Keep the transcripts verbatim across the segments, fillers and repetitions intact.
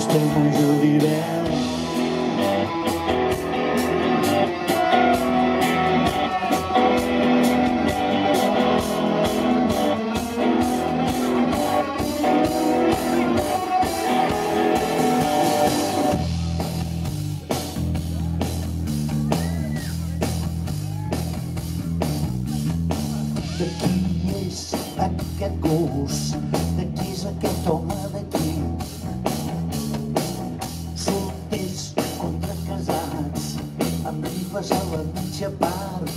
festa major d'hivern. De qui és aquest gos? De qui és aquest home d'aquí? Solters contra casats, amb rifes a la mitja part.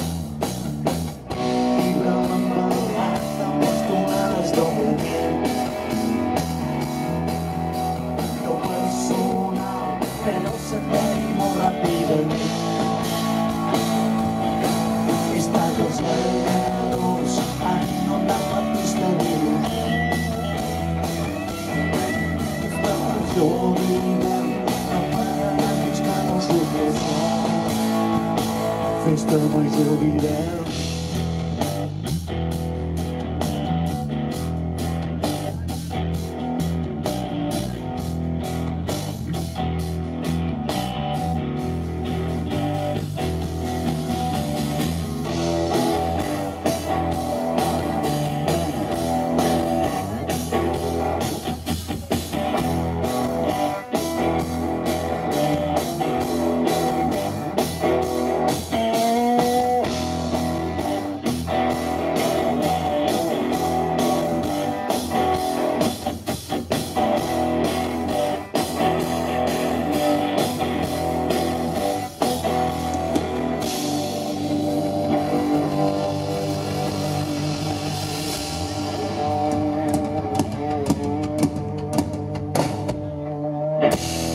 Llibre l'embalat amb les tonades del moment. No personal, perd el servei molt ràpidament. És tard els balladors han inundat la pista d'hivern. Festa major d'hivern, no pararan fins que no surt el sol. Festa major d'hivern. You